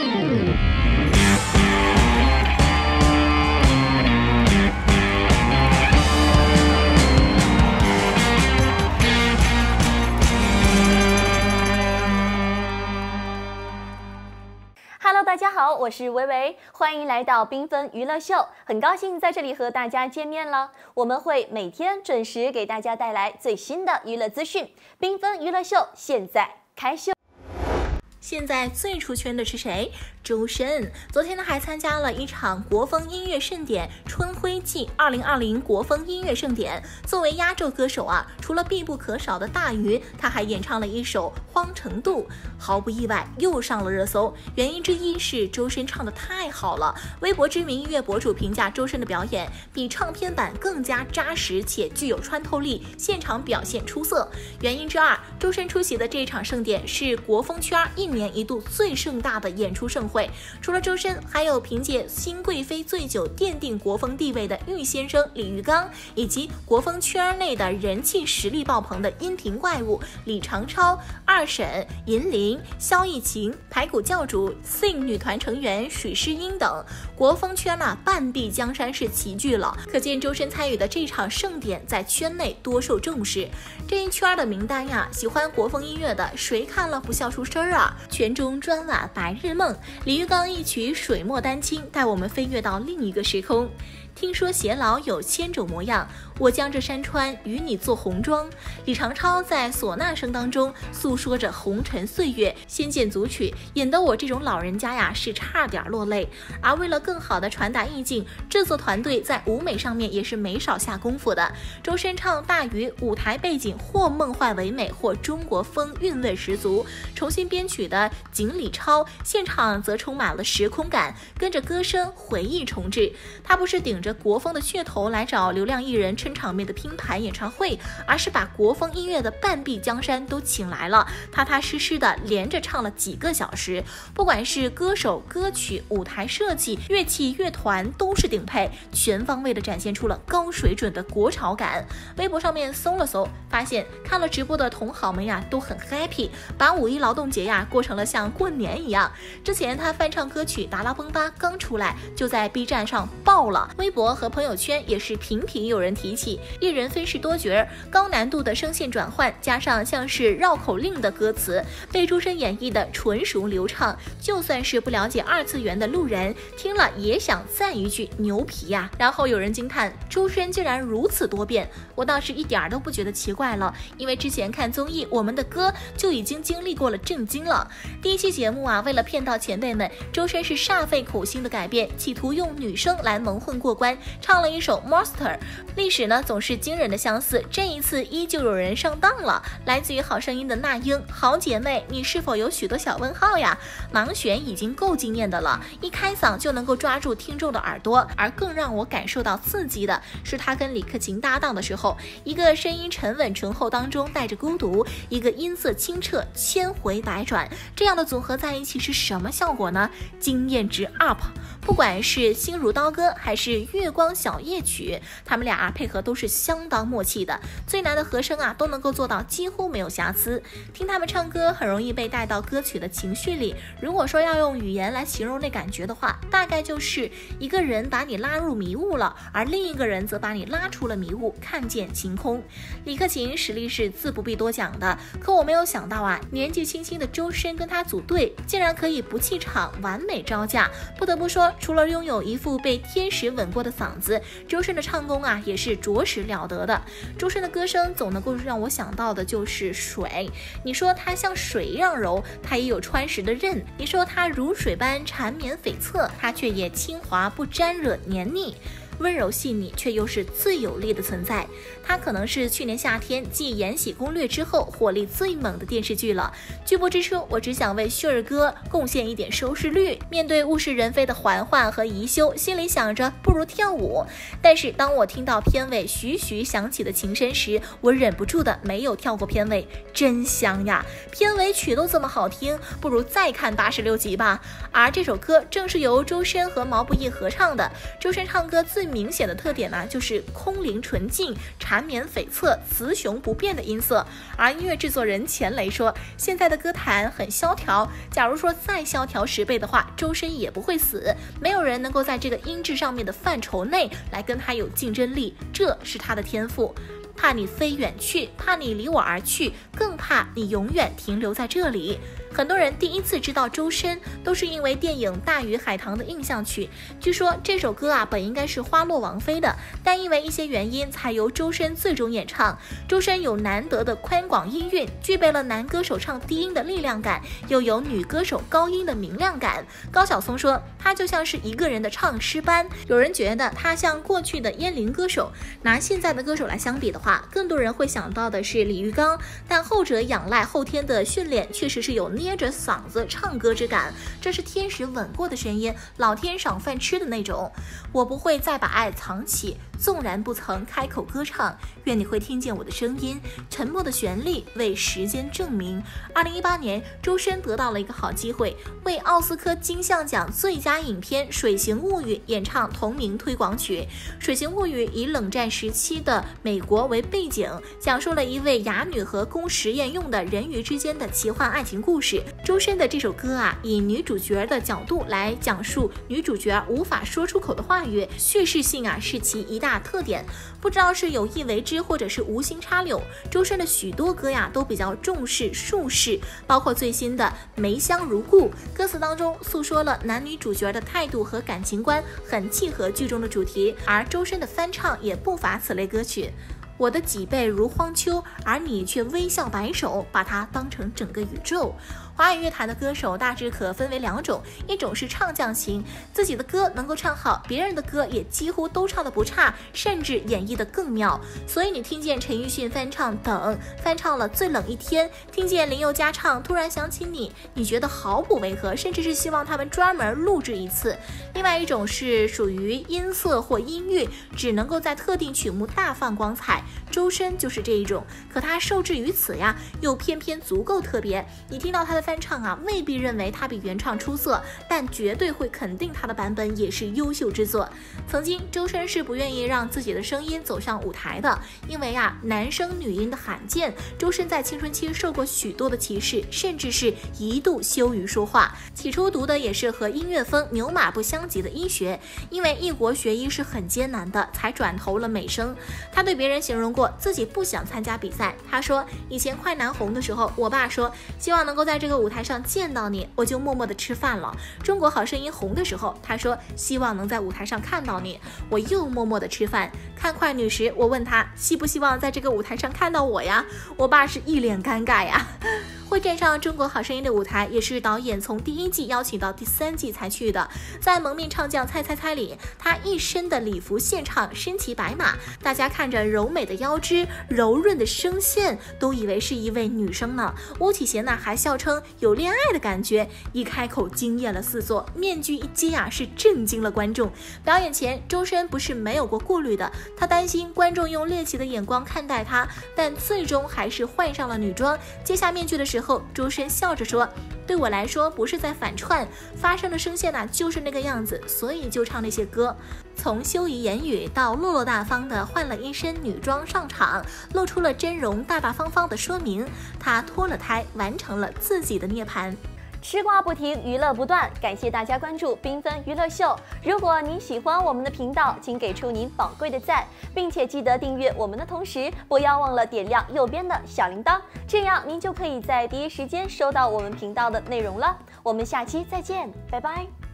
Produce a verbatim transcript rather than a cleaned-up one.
Hello， 大家好，我是维维，欢迎来到缤纷娱乐秀，很高兴在这里和大家见面了。我们会每天准时给大家带来最新的娱乐资讯。缤纷娱乐秀现在开秀。现在最出圈的是谁？周深。昨天呢，还参加了一场国风音乐盛典——春晖季二零二零国风音乐盛典。作为压轴歌手啊，除了必不可少的大鱼，他还演唱了一首《荒城渡》，毫不意外又上了热搜。原因之一是周深唱得太好了。微博知名音乐博主评价周深的表演比唱片版更加扎实且具有穿透力，现场表现出色。原因之二，周深出席的这场盛典是国风圈一年一度最盛大的演出盛会，除了周深，还有凭借《新贵妃醉酒》奠定国风地位的玉先生李玉刚，以及国风圈内的人气实力爆棚的音频怪物李长超、二婶、银铃、萧逸晴、排骨教主、S I N G 女团成员许诗英等。国风圈啊，半壁江山是齐聚了，可见周深参与的这场盛典在圈内多受重视。这一圈的名单呀，喜欢国风音乐的谁看了不笑出声啊？泉中砖瓦白日梦，李玉刚一曲水墨丹青，带我们飞跃到另一个时空。听说偕老有千种模样，我将这山川与你做红妆。李长超在唢呐声当中诉说着红尘岁月，仙剑组曲引得我这种老人家呀是差点落泪。而为了更好的传达意境，制作团队在舞美上面也是没少下功夫的。周深唱大鱼，舞台背景或梦幻唯美，或中国风韵味十足。重新编曲的井李超，现场则充满了时空感，跟着歌声回忆重置。他不是顶着国风的噱头来找流量艺人撑场面的拼盘演唱会，而是把国风音乐的半壁江山都请来了，踏踏实实的连着唱了几个小时。不管是歌手、歌曲、舞台设计、乐器、乐团都是顶配，全方位的展现出了高水准的国潮感。微博上面搜了搜，发现看了直播的同好们呀都很 happy， 把五一劳动节呀过成了像过年一样。之前他翻唱歌曲《达拉崩吧》刚出来，就在 B 站上爆了，微博和朋友圈也是频频有人提起。一人分饰多角，高难度的声线转换，加上像是绕口令的歌词，被周深演绎的纯熟流畅，就算是不了解二次元的路人听了也想赞一句牛皮呀、啊。然后有人惊叹周深竟然如此多变，我倒是一点都不觉得奇怪了，因为之前看综艺《我们的歌》就已经经历过了震惊了。第一期节目啊，为了骗到前辈们，周深是煞费苦心的改变，企图用女生来蒙混过关，唱了一首 Monster。 历史呢总是惊人的相似，这一次依旧有人上当了。来自于好声音的那英，好姐妹，你是否有许多小问号呀？盲选已经够惊艳的了，一开嗓就能够抓住听众的耳朵。而更让我感受到刺激的是他跟李克勤搭档的时候，一个声音沉稳醇厚当中带着孤独，一个音色清澈千回百转，这样的组合在一起是什么效果呢？惊艳值 up。 不管是心如刀割还是月光小夜曲，他们俩啊配合都是相当默契的，最难的和声啊都能够做到几乎没有瑕疵。听他们唱歌很容易被带到歌曲的情绪里，如果说要用语言来形容那感觉的话，大概就是一个人把你拉入迷雾了，而另一个人则把你拉出了迷雾，看见晴空。李克勤实力是自不必多讲的，可我没有想到啊，年纪轻轻的周深跟他组队竟然可以不弃场，完美招架。不得不说，除了拥有一副被天使吻过的嗓子，周深的唱功啊也是着实了得的。周深的歌声总能够让我想到的就是水，你说他像水一样柔，他也有穿石的韧；你说他如水般缠绵悱恻，他却也轻滑不沾惹黏腻。温柔细腻却又是最有力的存在。它可能是去年夏天继《延禧攻略》之后火力最猛的电视剧了。剧播之初，我只想为旭儿哥贡献一点收视率。面对物是人非的嬛嬛和宜修，心里想着不如跳舞。但是当我听到片尾徐徐响起的琴声时，我忍不住的没有跳过片尾，真香呀！片尾曲都这么好听，不如再看八十六集吧。而这首歌正是由周深和毛不易合唱的。周深唱歌最明显的特点呢，就是空灵纯净、缠绵悱恻、雌雄不变的音色。而音乐制作人钱雷说，现在的歌坛很萧条，假如说再萧条十倍的话，周深也不会死。没有人能够在这个音质上面的范畴内来跟他有竞争力，这是他的天赋。怕你飞远去，怕你离我而去，更怕你永远停留在这里。很多人第一次知道周深，都是因为电影《大鱼海棠》的印象曲。据说这首歌啊，本应该是花落王妃的，但因为一些原因，才由周深最终演唱。周深有难得的宽广音韵，具备了男歌手唱低音的力量感，又有女歌手高音的明亮感。高晓松说，他就像是一个人的唱诗班。有人觉得他像过去的烟龄歌手，拿现在的歌手来相比的话，更多人会想到的是李玉刚，但后者仰赖后天的训练，确实是有捏着嗓子唱歌之感，这是天使吻过的声音，老天赏饭吃的那种。我不会再把爱藏起，纵然不曾开口歌唱，愿你会听见我的声音，沉默的旋律为时间证明。二零一八年，周深得到了一个好机会，为奥斯科金像奖最佳影片《水形物语》演唱同名推广曲。《水形物语》以冷战时期的美国为背景，讲述了一位哑女和供实验用的人鱼之间的奇幻爱情故事。周深的这首歌啊，以女主角的角度来讲述女主角无法说出口的话语，叙事性啊是其一大特点。不知道是有意为之，或者是无心插柳，周深的许多歌呀都比较重视术式，包括最新的《梅香如故》，歌词当中诉说了男女主角的态度和感情观，很契合剧中的主题。而周深的翻唱也不乏此类歌曲。我的脊背如荒丘，而你却微笑摆手，把它当成整个宇宙。华语乐坛的歌手大致可分为两种，一种是唱将型，自己的歌能够唱好，别人的歌也几乎都唱得不差，甚至演绎得更妙。所以你听见陈奕迅翻唱《等》，翻唱了《最冷一天》，听见林宥嘉唱《突然想起你》，你觉得毫不违和，甚至是希望他们专门录制一次。另外一种是属于音色或音域，只能够在特定曲目大放光彩，周深就是这一种，可他受制于此呀，又偏偏足够特别。你听到他的翻唱啊，未必认为他比原唱出色，但绝对会肯定他的版本也是优秀之作。曾经周深是不愿意让自己的声音走上舞台的，因为啊男声女音的罕见，周深在青春期受过许多的歧视，甚至是一度羞于说话。起初读的也是和音乐风牛马不相及的医学，因为异国学医是很艰难的，才转投了美声。他对别人形容过自己不想参加比赛，他说以前快男红的时候，我爸说希望能够在这个舞台上见到你，我就默默的吃饭了。中国好声音红的时候，他说希望能在舞台上看到你，我又默默的吃饭。看快女时，我问他希不希望在这个舞台上看到我呀，我爸是一脸尴尬呀。会站上中国好声音的舞台，也是导演从第一季邀请到第三季才去的。在蒙面唱将猜猜猜里，他一身的礼服现场，身骑白马，大家看着柔美的腰肢、柔润的声线，都以为是一位女生呢。巫启贤呢还笑称有恋爱的感觉，一开口惊艳了四座，面具一揭啊，是震惊了观众。表演前，周深不是没有过顾虑的，他担心观众用猎奇的眼光看待他，但最终还是换上了女装。揭下面具的时候，后，周深笑着说，对我来说不是在反串，发声的声线啊就是那个样子，所以就唱那些歌。从羞于言语到落落大方的换了一身女装上场，露出了真容，大大方方的说明他脱了胎，完成了自己的涅槃。 吃瓜不停，娱乐不断，感谢大家关注缤纷娱乐秀。如果您喜欢我们的频道，请给出您宝贵的赞，并且记得订阅我们的同时，不要忘了点亮右边的小铃铛，这样您就可以在第一时间收到我们频道的内容了。我们下期再见，拜拜。